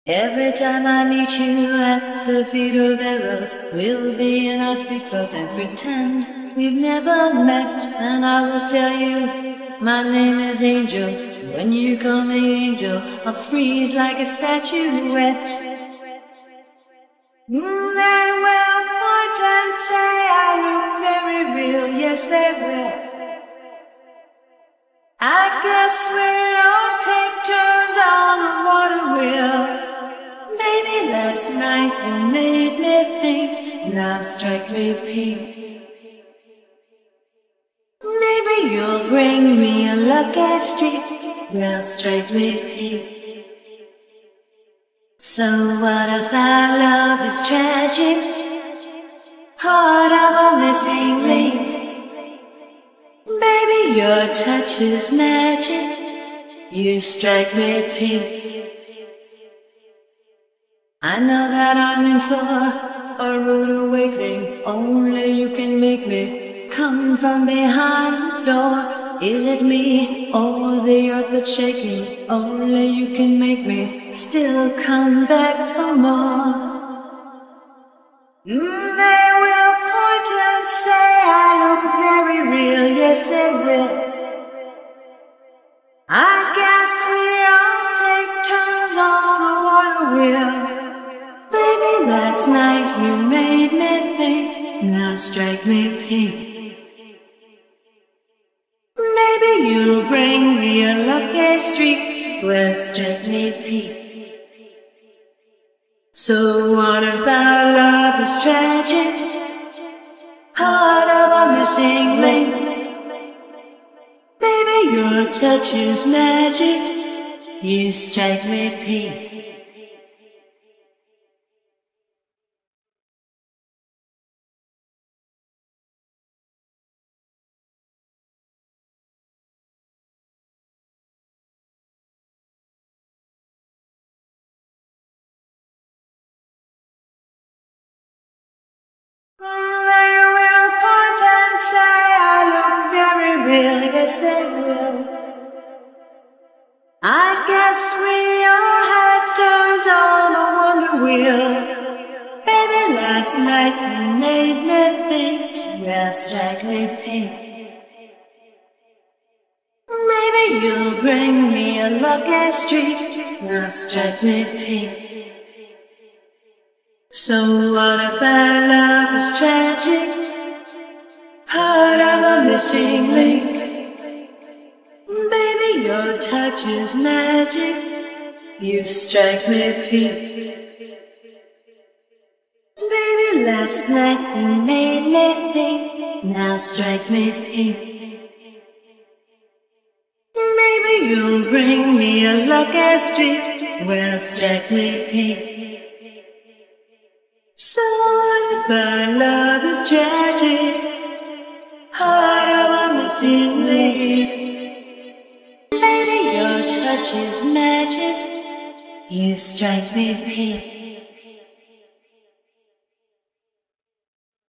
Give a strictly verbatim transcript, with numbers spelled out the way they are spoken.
Every time I meet you at the feet of arrows, we'll be in our street clothes and pretend we've never met. And I will tell you, my name is Angel. When you call me Angel, I'll freeze like a statuette. Mm, they will point and say I look very real, yes they will. I guess we all take turns on the water wheel. Maybe last night you made me think, now strike me pink. Maybe you'll bring me a lucky streak, now strike me pink. So what if our love is tragic, heart of a missing link? Baby, your touch is magic, you strike me pink. I know that I'm in for a rude awakening. Only you can make me come from behind the door. Is it me or the earth that's shaking? Only you can make me still come back for more. Mm, they will point and say I look very real, yes they will. I guess we all take turns on the water wheel. Baby, last night you made me think, now strike me pink. Maybe you'll bring me a lucky streak, well strike me pink. So what if our love is tragic, heart of a missing link? Baby, your touch is magic, you strike me pink. They will point and say I look very real, yes they will. I guess we all had turns on a wonder wheel. Baby, last night you made me think, well strike me pink. Maybe you'll bring me a lucky streak, now strike me pink. So what if our love is tragic, heart of a missing link? Baby, your touch is magic, you strike me pink. Baby, last night you made me think, now strike me pink. Maybe you'll bring me a lucky streak, well strike me pink. So what if our love is tragic, heart of a missing link? Baby, your touch is magic, you strike me pink.